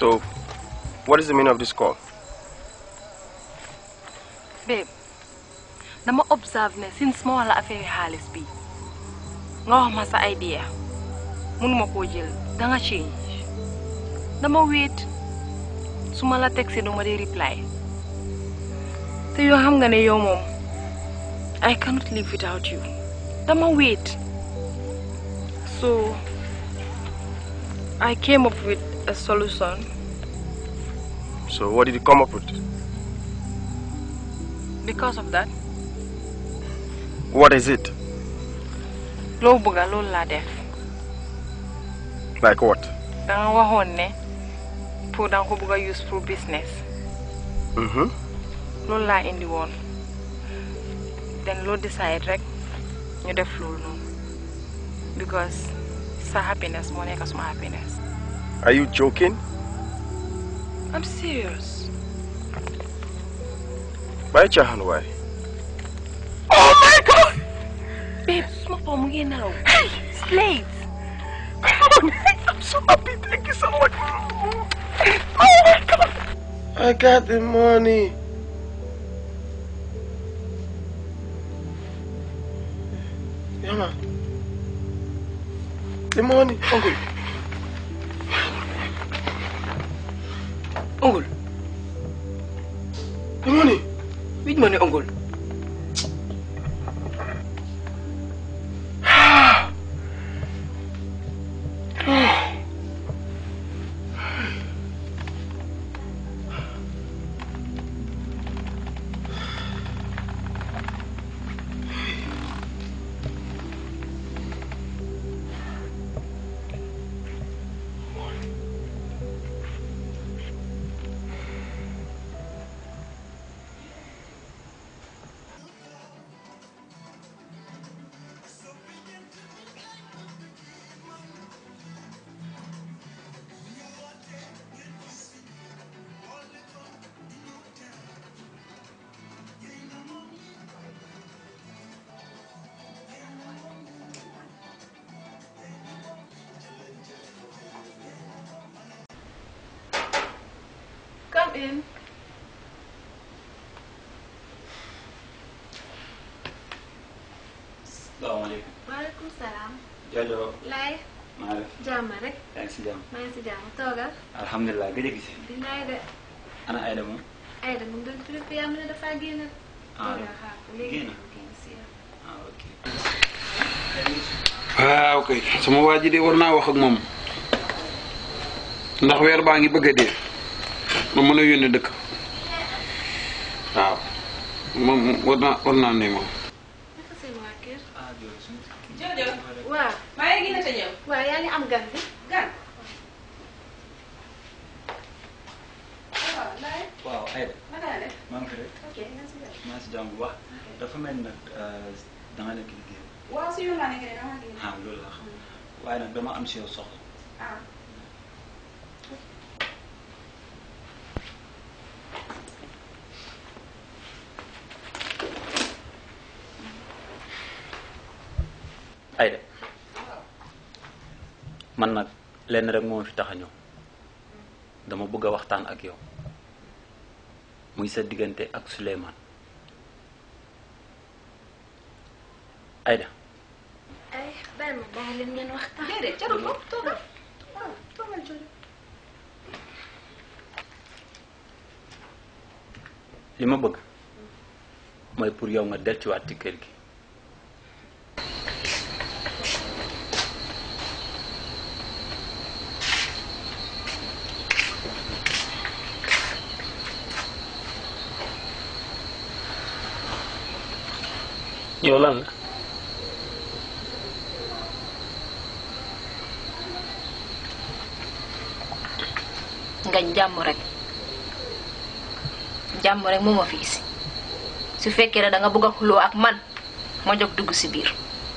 So, what is the meaning of this call? Babe, dama observe ne since ma wala affaire xaalis bi nga wax ma sa idea mënuma koo jël danga change dama wait suma la texté duma di reply te yoo xam nga ne yow moom I cannot live without you dama wait so I came up with a solution. So what did you come up with? Because of that. What is it? Lo buga lo la def. Like what? Danga waxoon ne pour danga ko buga use for business. Loolu laa indi woon. Then lo decide rek ñu def loolu noonu. Because sa happiness moo nekk suma happiness. Are you joking? I'm serious. Why caaxaan waay? Oh my God! Babe, suma papa mu ngi nelaw. Hey! Slaves! Come on, I'm so happy. Thank you so much. Oh my God! I got the money. Yama. The money. Uncle. Uncle. The money. Which money, Uncle? Come in. Assalamualaikum. Waalaikumsalam. Jalo. Lay. Maalef. Jamma rek. Yaa ngi si jàmm. maa ngi si jàmm toogal. Alhamdulillah gëj a gis. Bilaay de. Ana Aïda moom. Aïda mu ngi doon trippé yaa ne dafa génn. Ah léegi génn. si yow. Ah ok. Ah ok sama waa ji de war naa wax ak moom ndax weer baa ngi bëgg a dee ma mën a yónnee dëkk waaw moom war naa ne moom. naka seen waa kër. Ah jërëjëf suñu. Jërëjëf. waaw. maa ngi génn te ñëw. waaw yaa ngi am gan bi. Gan. Waaw, Lay. Waaw Aïda. Naka la def? maa ngi fi rek. ok nga si jàmm. maa ngi si jàmm bu baax. dafa mel nag da nga nekk liggéey. Waaw si yow laa nekk de dama génn. Ah loolu la xam. waaye nag dama am si yow soxla. Ah. Aïda. man nag lenn rek moo fi tax a ñëw dama bëgg a waxtaan ak yow muy sa diggante ak Souleymane. Aïda. ay bàyyi ma bàyyi leen ngeen waxtaan. Déedéet jarul ko toogal. Waaw toogal jooju. li ma bëgg mooy pour yow nga delluwaat ci kër gi. yow lan la. ngañ jàmm rek moo ma fi isi su fekkee ne da nga bëgg a xuloo ak man ma jóg dugg si biir.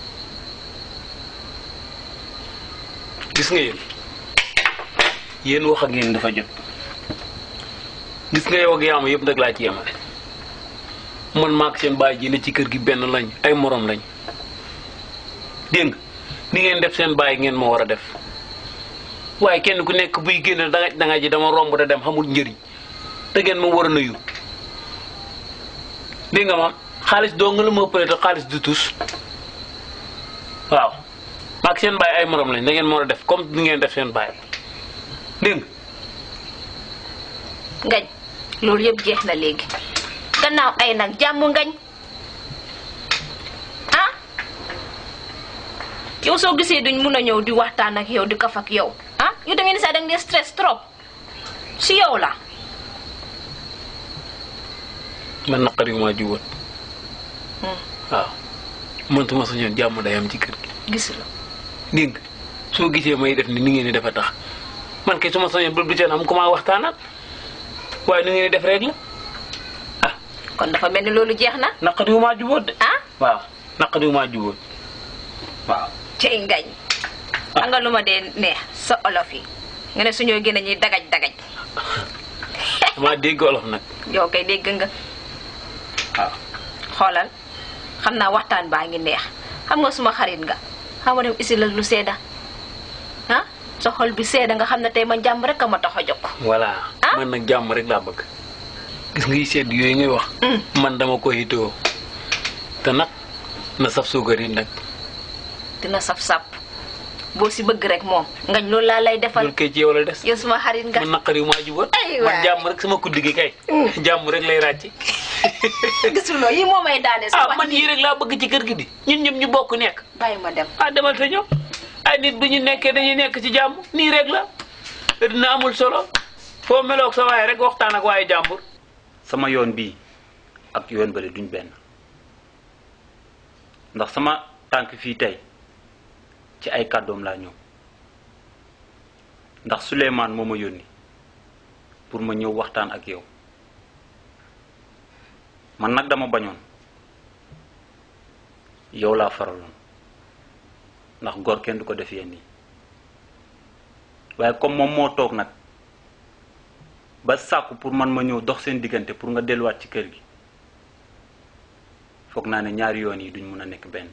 gis nga yéen wax ak yéen dafa jot gis nga yow ak Yama yëpp nag laa ci yemale man maak seen baay ji ne ci kër gi benn lañ ay morom lañ dégg nga ni ngeen def seen baay ngeen ma war a def waaye kenn ku nekk buy génn danga ji dama romb da dem xamul njëriñ te ngeen ma war a nuyu dégg nga ma xaalis doo nga la ma ëppale te xaalis du tus waaw maag seen baay ay morom lañ da ngeen mën a def comme ni ngeen def seen baay dégg ngañ loolu yëpp jeex na léegi gannaaw ay nag jàmm ngañ ah yow soo gisee duñ mun a ñëw di waxtaan ak yow di kaf ak yow ah yow da ngeen di saa da ngeen stress trop si yow la man naqari maa jiwoon waaw man tuma sañoon jàmm day am ci kër gi gis la dégg nga soo gisee may def ni ngeen di defa tax man kay suma sañoon bu teen am ku ma waxtaanal waaye ni ngeen di def rek la ah kon dafa mel ni loolu jeex na naqari maa jiwoon de ah waaw naqari maa jiwoon waaw cey ngañ xam nga lu ma dee neex sa olof yi nga ne suñoo gën a ñuy dagaj dama dégg olof nag yow kay dégg nga waaw xoolal xam naa waxtaan baa ngi neex xam nga suma xarit nga xam nga dem isi la lu seeda ah sa xol bi seeda nga xam ne tey man jàmm rek a ma tax a jóg voilà man nag jàmm rek laa bëgg gis nga yi sedd yooyu ngay wax man dama ko hitoo te nag na saf suukar yi nag dina saf-sap boo si bëgg rek moom ngañ loolu laa lay defal loolu kay ci yow la des yow suma xarit nga man naqari maa jiwoon man jàmm rek sama kuddi gi kay jàmm rek lay ràcc gisuloo yi moo may daane sa wax man yii rek laa bëgg ci kër gi di ñun ñëpp ñu bokk nekk bàyyi ma dem demal te ñëw ay nit bu ñu nekkee dañuy nekk ci jàmm nii rek la dina amul solo foo meloog sa waaye rek waxtaan ak waaye jàmbur sama yoon bii ak yoon bële duñ benn ndax sama tànk fii tey ci ay kàddoom laa ñëw ndax Souleymane moo ma yónni pour ma ñëw waxtaan ak yow man nag dama bañoon yow laa faraloon ndax góor kenn du ko def yenn yi waaye comme moom moo toog nag ba sàkku pour man ma ñëw dox seen diggante pour nga delluwaat ci kër gi foog naa ne ñaari yoon yi duñ mun a nekk benn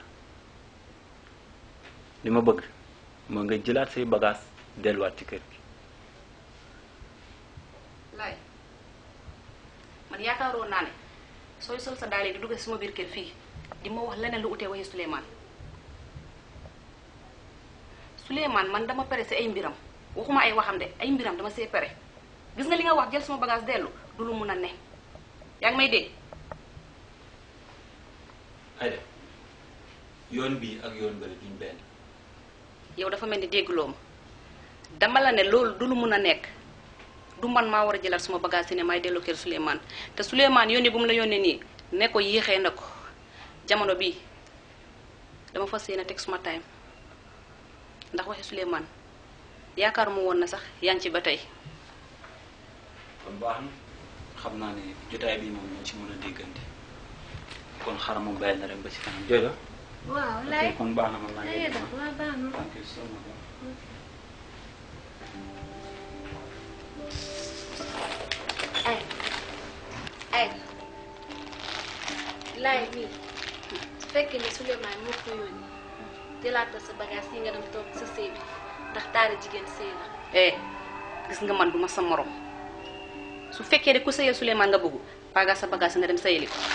li ma bëgg moo nga jëlaat say bagage delluwaat ci kër gi. lay man yaakaaroon naa ne sooy sol sa daal di dugg sama biir kër fii di ma wax leneen lu utee waxi Souleymane man dama pare si ay mbiram waxuma ay waxam de ay mbiram dama see pare gis nga li nga wax jël sama bagage dellu du lu mun a ne yaa ngi may dégg. aywa yoon bii ak yoon bële duñ benn. yow dafa mel ni dégguloo ma dama la ne loolu du lu mun a nekk du man maa war a jëlal suma bagage yi ne may delloo kër Souleymane te Souleymane yónnee bu mu la yónnee nii ne ko yéexee na ko jamono bii dama fas yéene teg suma time ndax waxi Souleymane yaakaar mu woon na sax yaa ngi ci ba tey. kon baax na xam naa ne jotaay bi moom ñu ci mën a déggante kon xaaral ma bàyyi na rek ba ci kanam jooy la. waaw lay kon baax na man maa ngi def waaw baax na. thank you so much. ay lay nii su fekkee ne Souleymane moo ko yónni jëlaatal sa bagage yi nga dem toog sa sëy bi ndax taari jigéen sëy la. gis nga man duma sa morom su fekkee rek ku sëyal Souleymane nga bëgg paga sa bagage nga dem sëyali ko.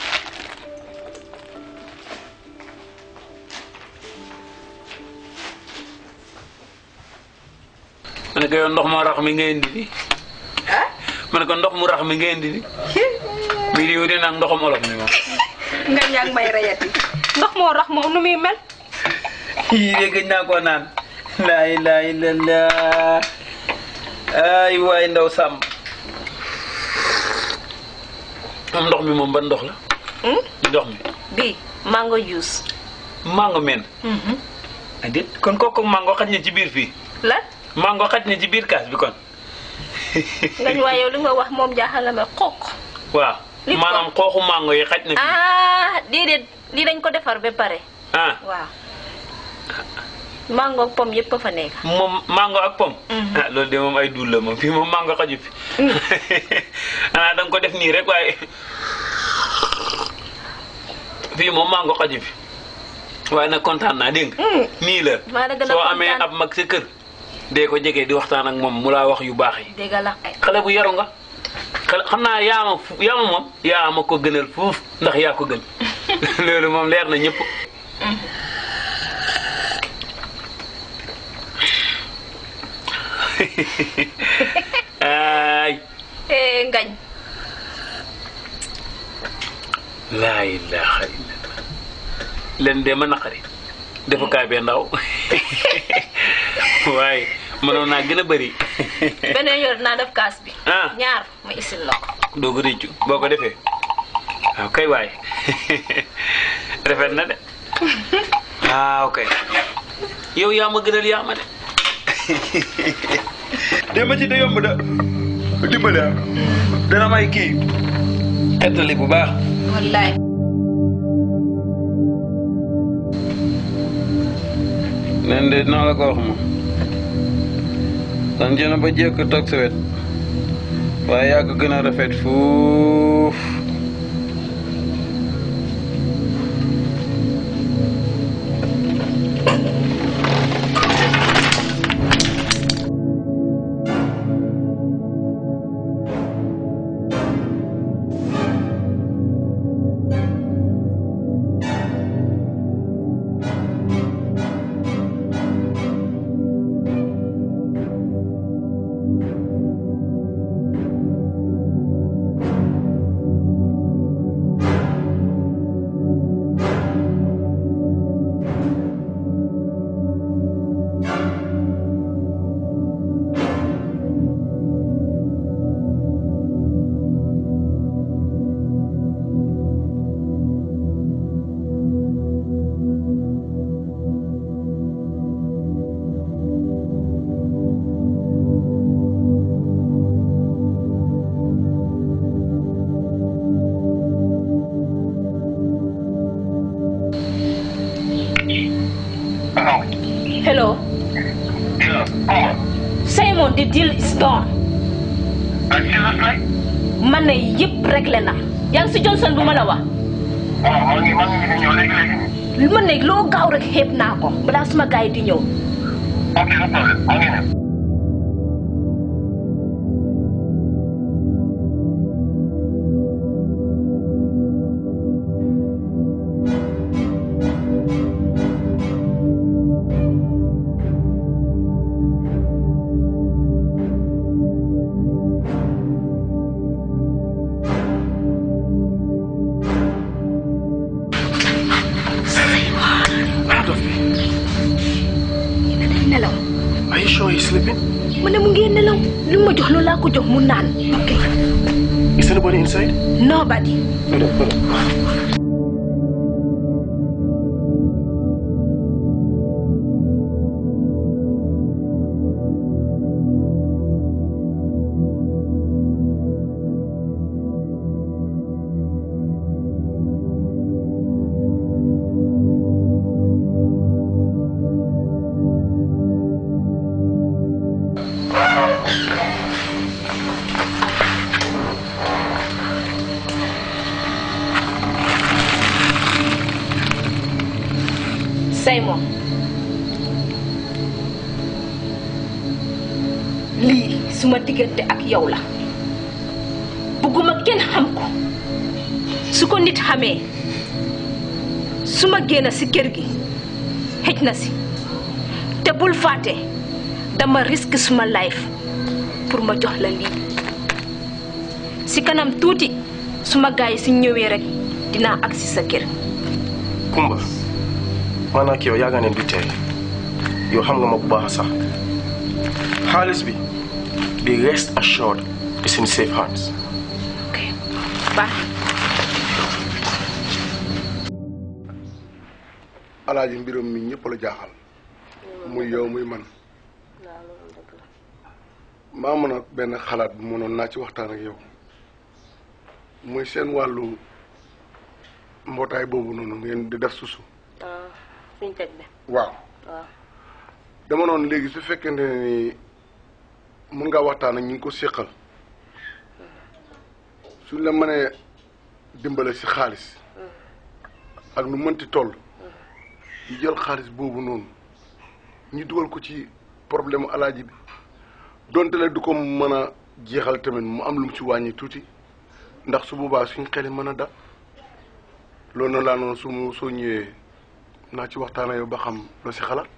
ma ne ko yow ndox mu rax mi nga indi ni ma ne ko ndox mu rax mi nga indi ni mi di wuute nag ndoxam olof mi moom nga ñaag may rayati ndox moo rax moom nu muy mel. yii de gëj naa koo naan laa ilaaha illallaah ay waay ndaw sàmm am ndox mi moom ban ndox la ndox mi bii mango juice. mango men déet kon kooku mango xaj na ci biir fii lan mango xaj na ci biir kaas bi kon ngañ waaye yow li nga wax moom jaaxal la ma xooq. waaw maanaam xooxu mango yi xaj na fi déedéet lii dañ ko defar ba pare. waaw mango ak pomme yëpp a fa nekk. moom mango ak pomme. loolu de moom ay duul la moom fii moom mango xaju fi xanaa da nga ko def nii rek waaye fii moom mango xaju fi waaye nag kontaan naa dégg nga nii la soo amee ab mag sa kër dee ko jege di waxtaan ak moom mu laa wax yu baax yi. dégg la xale bu yaru nga xale xam naa yaama moom yaama ko gënal fuuf ndax yaa ko gën loolu moom leer na ñëpp. ay. ngañ. laa ilaaha illallah leen de ma naqari defukaay bee ndaw waaye mënoon naa gën a bëri. beneen yoon naa def kaas bi. ñaar ma isil la ko. doo ko rëccu boo ko defee waaw kay waay rafet na de waaw kay yow yaa ma gënal yaa ma de. dema ci da yomb da dimbale dana may kii xettali bu baax. wallaay. nen de dinaa la ko wax moom dan jëna ba jekk toog sa wet waaye yaa ko gën a rafet fuuf. Hello. Simon, the deal is done. Man ne yëpp réglé na. Yaa ngi si Johnson bu ma la wax. Man ne loo gaaw rek xeeb naa ko balaa suma gars yi di ñëw. Ok, no problem. Are you sure he's sleeping? Mana mu ngi nelaw lu ma jox loolu laa ko jox mu naan. Okay. Is anybody inside? Nobody. Hold on. Simon, lii suma diggante ak yow la bëgguma kenn xam ko su ko nit xamee suma génn si kër gi xëj na si te bul fàtte dama risque suma life pour ma jox la lii si kanam tuuti suma gaay yi si ñëwee rek dinaa agsi sa kër. Kumba man ak yow yaaga neen du tey yow xam nga ma bu baax sax xaalis bi be rest assured is in safe hands. Okay, bye. Alaaji mbiram mi ñëpp la jaaxal muy yow muy man maa mën a benn xalaat bu mënoon naa ci waxtaan ak yow muy seen wàllu mbootaay boobu noonu ngeen di def susu. Suñ teg de. waaw dama noonu léegi su fekkente ne ni mun ngaa waxtaan ak ñi ngi ko séqal suñ la mënee dimbale si xaalis ak nu mënti toll ñu jël xaalis boobu noonu ñu dugal ko ci problème alaaji bi donte la du ko mën a jeexal tamit mu am lu mu ci wàññi tuuti ndax su boobaa suñ xeli mën a dal loolu na laa noonu soo ñëwee naa ci waxtaan ak yow ba xam loo si xalaat.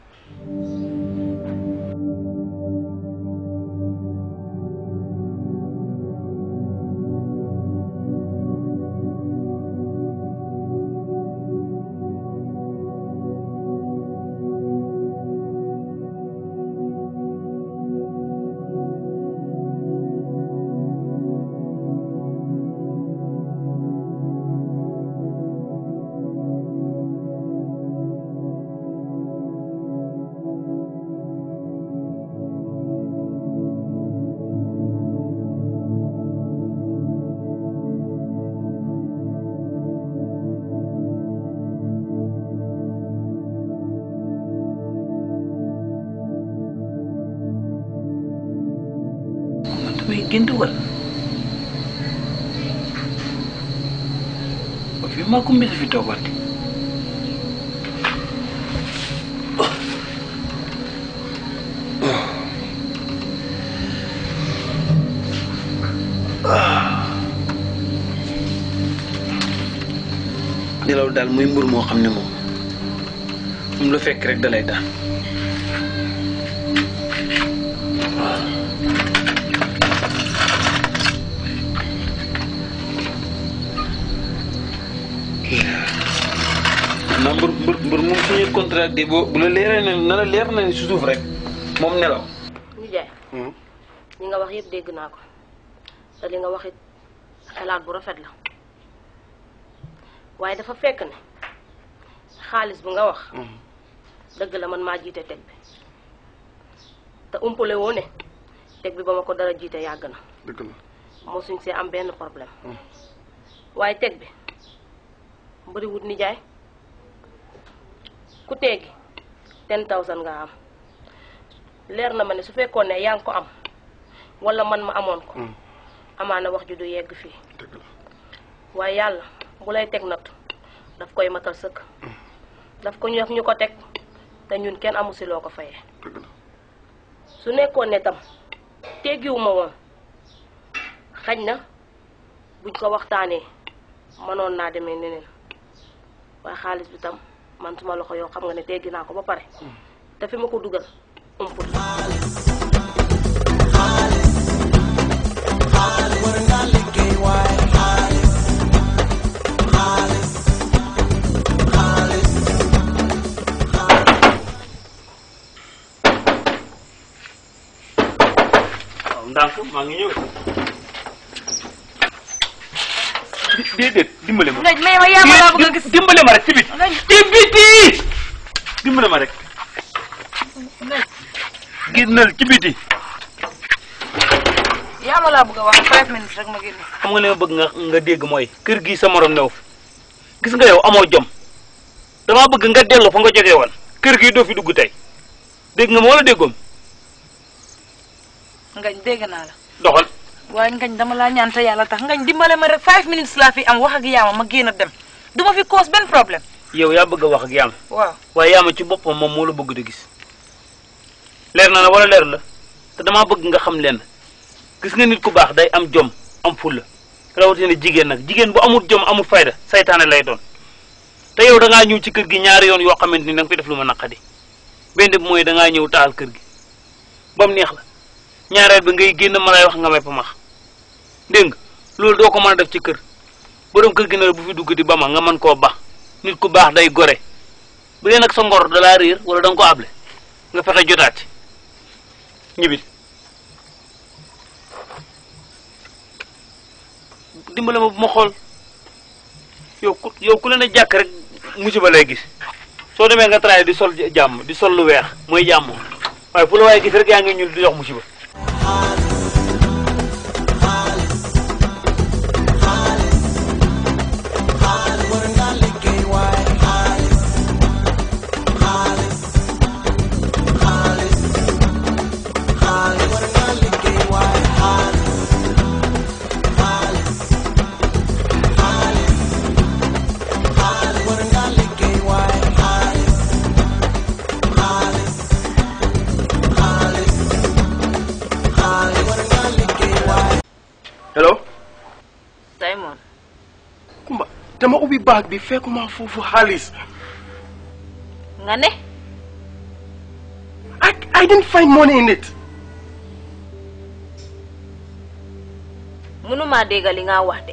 gént wal ba fi maa ko mbir fi toogante nelaw daal muy mbur moo xam ne moom la fekk rek dalay daan na mbur moom suñu contrat di bu la leeree ne na la leer na ni si suuf rek moom nelaw nijaay li nga wax yëpp dégg naa ko te li nga wax it xalaat bu rafet la waaye dafa fekk ne xaalis bu nga wax dëgg la man maa jiite teg bi te umpale woo ne teg bi ba ma ko dara jiite yàgg na dëgg la moo suñ see am benn problème waaye teg bi bëriwut nijaay ku teggi 10,000 nga am leer na ma ne su fekkoon ne yaa ngi ko am wala man ma amoon ko amaana wax ju du yegg fii waaye yàlla bu lay teg natt daf koy matal sëkk daf ko ñu ko teg te ñun kenn amu si loo ko fayee su nekkoon ne tam teggiwuma woon xaj na buñ ko waxtaanee mënoon naa demee neneen waaye xaalis bi tam man suma loxo yow xam nga ne teggi naa ko ba pare te fi ma ko dugal umpul ndànk maa ngi ñëw déedéet dimbale ma mais ma yaa ma laa bëgg a gis dimbale ma rek ci biti ci biti dimbale ma rek génnal ci biti yaa ma laa bëgg a wax 5 minutes rek ma génn xam nga li ma bëgg nga dégg mooy kër gi sa morom new fi gis nga yow amoo jom dama bëgg nga dellu fa nga jógee woon kër gi doo fi dugg tey dégg nga ma wala déggoom ngañ dégg naa la doxal waaye ngañ dama laa ñaan te yàlla tax ngañ dimbale ma rek 5 minutes laa fi am wax ak yaama ma génn dem duma fi cause benn problème yow yaa bëgg a wax ak yaama waaw waaye yaama ci boppam moom moo la bëgg di gis leer na la wala leer la te damaa bëgg nga xam leen gis nga nit ku baax day am jom am fulla rawatina jigéen nag jigéen bu amul jom amul fayda saytaane lay doon te yow da ngaa ñëw ci kër gi ñaari yoon yoo xamante ni da nga fi def lu ma naqadi benn bi mooy da ngaa ñëw taal kër gi ba mu neex la ñaareel bi ngay génn ma lay wax nga may pamax dégg nga loolu doo ko mën a def ci kër borom kër gi ne bu fi dugg di ba ma nga mën koo bax nit ku baax day gore bu dee nag sa ngor da laa réer wala da nga ko able nga fexe jotaat ci ñibit dimbale ma bu ma xool yow ku leen a jàkk rek musiba lay gis soo demee nga traité di sol jàmm di sol lu weex mooy jàmm waaye fu la waaye gis rek yaa ngi ñuul di jox musiba dama ubbi bag bi fekkuma foofu xaalis. nga ne. I didn't find money in it. mënuma dégg li nga wax de.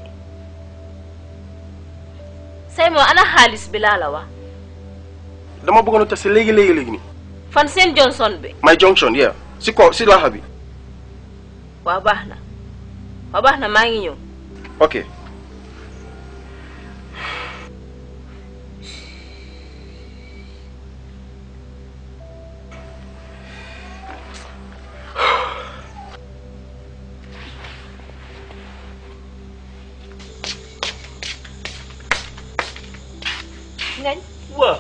say mo ana xaalis bi laa la wax. dama bëggoon a tase léegi nii. fan seen Johnson bi. my junction yeah si laxa bi. waaw baax na maa ngi ñëw. ok. ngañ. waaw.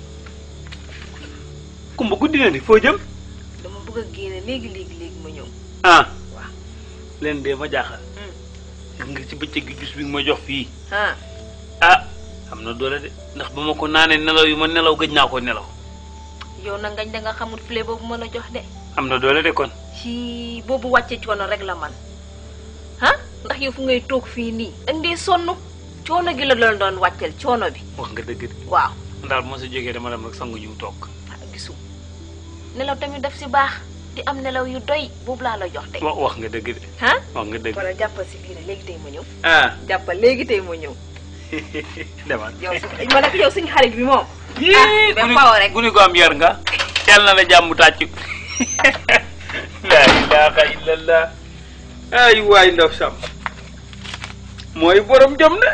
kumba guddi na ni foo jëm. dama bëgg a génne léegi ma ñëw. ah. waaw. leen de ma jaaxal. gis nga ci bëccëg gi jus bi nga ma jox fii. ah. am na doole de ndax ba ma ko naanee nelaw yu ma nelaw gëj naa ko nelaw. yow na ngañ da nga xamul flé boobu ma la jox de. am na doole de kon. ci boobu wàcce coono rek la man ndax yow fu ngay toog fii nii danga dee sonn coono gi la doon wàccel coono bi. wax nga dëgg de. waaw. ndax bu ma sa jógee dama dem rek sangu ñëw toog. gisu nelaw tamit daf si baax di am nelaw yu doy boobu laa la jox de. wax nga dëgg de. wax nga dëgg. wala jàppal si biir léegi tey ma ñëw. jàppal léegi tey ma ñëw. demal ma nekk yow suñu xarit bi moom. guni ko am yar nga. yal na la jàmm tàcc. la ilaha illallah. ay waay ndaw sam mooy borom jom na.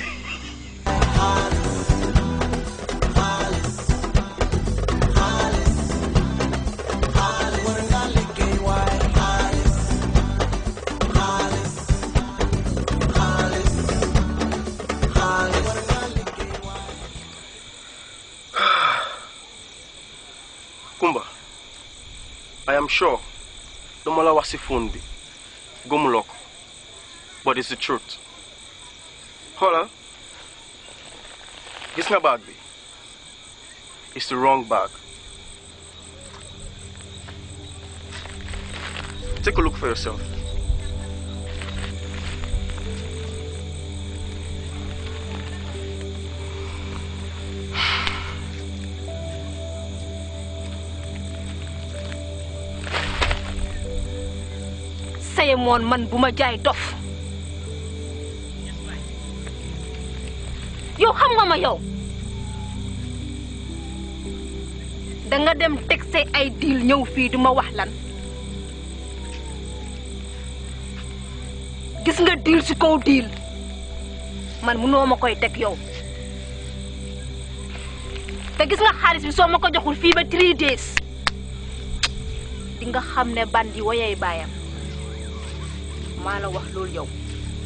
Kumba, I am sure dama la wax ci phone bi gëmuloo ko but it's the truth. Xoolal gis nga bag bi it's the wrong bag. Take a look for yourself. saye moon man bu ma jaay dof yow xam nga ma yow danga dem teg say ay diil ñëw fii di ma wax lan gis nga diil si kaw diil man mënoo ma koy teg yow te gis nga xaalis bi soo ma ko joxul fii ba 3 days di nga xam ne bandi woyay baayam maa la wax loolu yow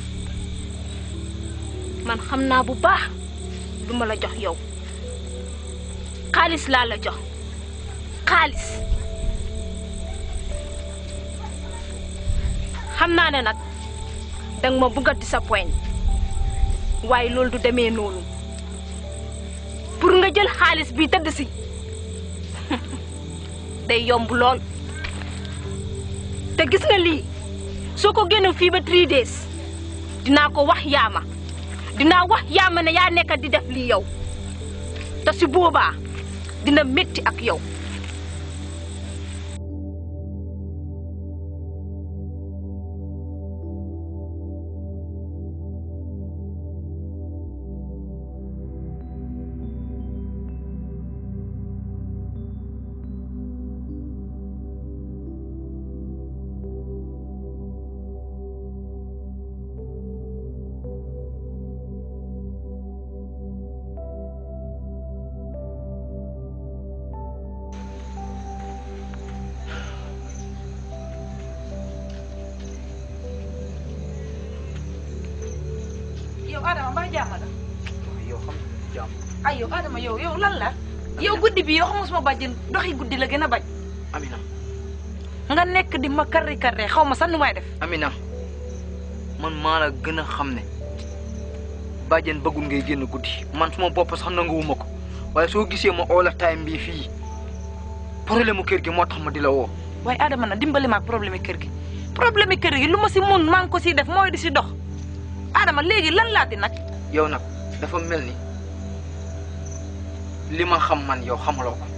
man xam naa bu baax lu ma la jox yow xaalis laa la jox xaalis xam naa ne nag danga ma bëgg a disappoint waaye loolu du demee noonu pour nga jël xaalis bi tëdd si day yomb lool te gis nga lii soo ko génn fii ba 3 days dinaa ko wax Yama dinaa wax Yama ne yaa nekk di def lii yow te si boobaa dina métti ak yow. Adama mbaa jàmm la. yow xam jàmm. ay yow Adama yow lan la. yow guddi bi yow xam nga suma bàjjen doxi guddi la gën a bañ. Amina. nga nekk di ma karri xaw ma sax nu may def. Amina man maa la gën a xam ne bàjjen bëggul ngay génn guddi man suma bopp sax nanguwuma ko waaye soo gisee ma all time bii fii problème mu kër gi moo tax ma di la woo. waaye Adama na dimbali ma ak problème kër gi problème kër gi lu ma si mun maa ngi ko siy def mooy di si dox Adama léegi lan laati nag. yow nag dafa mel ni li ma xam man yow xamuloo ko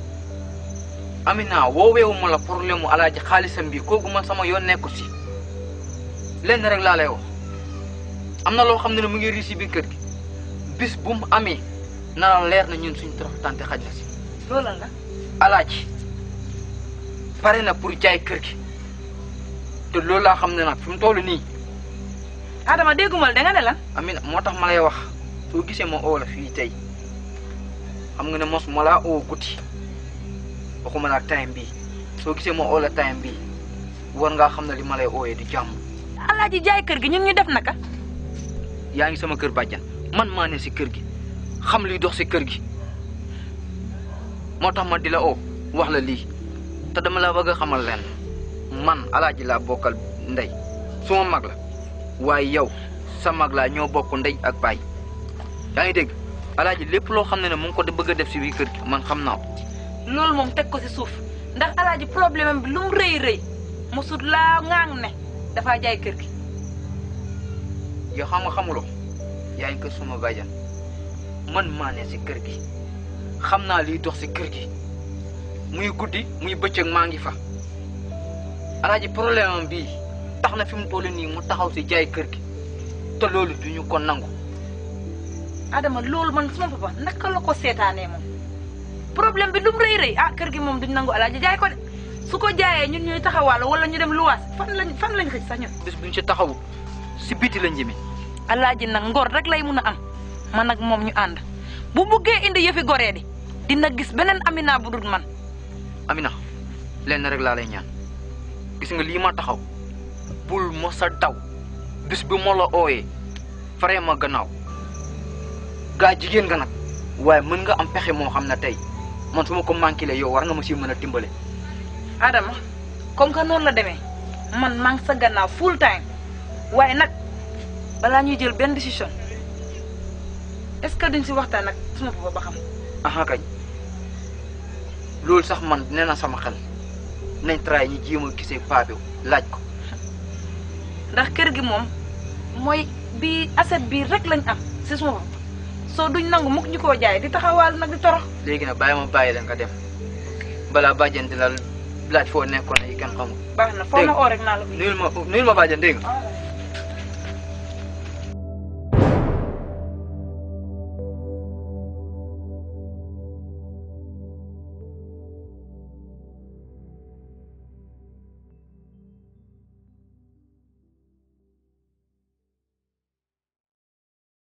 Amina wooweewu ma la problème mu alaaji xaalisam bi kooku man sama yoon nekku si lenn rek laa lay wax am na loo xam ne mu ngi riisi biir kër gi bis bu mu amee na leer na ñun suñu trop tante xaj na si loolu la alaaji pare na pour jaay kër gi te loolu laa xam ne nag fi mu toll nii Adama déggumal da nga ne lan Amina moo tax ma lay wax soo gisee ma oo la fii tey xam nga ne mos ma laa oo guddi waxuma la time bii soo gisee ma oo la time bii war ngaa xam ne li ma lay ooyee di jàmm alaaji jaay kër gi ñun ñu def naka yaa ngi sama kër bàjjan man maa ne si kër gi xam liy dox si kër gi moo tax ma di la oo wax la lii te dama la bëgg a xamal leen man alaaji laa bokkal ndey suma mag la waaye yow sa mag laa ñoo bokk ndey ak baay yaa ngi dégg alaaji lépp loo xam ne mu ngi ko bëgg a def si biir kër gi man xam naa ko loolu moom teg ko si suuf ndax alaaji problème bi lu mu rëy rëy mosut laa ŋaang ne dafa jaay kër gi yow xam nga xamuloo yaa ngi kër suma bàjjan man maa ne si kër gi xam naa liy dox si kër gi muy guddi muy bëccëg maa ngi fa alaaji problème am bii tax na fi mu toll nii mu taxaw si jaay kër gi te loolu duñu ko nangu Adama loolu man suma papa naka la ko seetaanee moom problème bi lu mu rëy rëy ah kër gi moom duñ nangu alaaji jaay ko de su ko jaayee ñun ñuy taxawaale wala ñu dem luwaas fan lañ xëj sax ñun bis buñ ci taxawul si biti lañ jëmee alaaji nag ngor rek lay mun a am man ak moom ñu ànd bu buggee indi yëfi goree di dina gis beneen Amina bu dul man Amina lenn rek laa lay ñaan gis nga lii ma taxaw bul mos a daw bis bi moo la ooyee faree ma gannaaw gaa jigéen nga nag waaye mën nga am pexe moo xam ne tey man su ma ko manqué le yow war nga ma si mën a dimbale Adama comme que noonu la demee man maa ngi sa gannaaw full time waaye nag balaa ñuy jël benn décision est-ce que duñ si waxtaan nag suma papa ba xam aha kañ loolu sax man nee na sama xel nañ tray ñi jéem a gisee paabi laaj ko ndax kër gi moom mooy bii aset bii rek lañ am si suma papa soo duñ nangu mukk ñu koo jaay di taxawaal nag di torox léegi nag bàyyi ma bàyyi la nga dem balaa bàjjen di la laaj foo nekkoon yi kenn xamul baax na foo ma oo rek naa la nuyul ma bàjjen dégg nga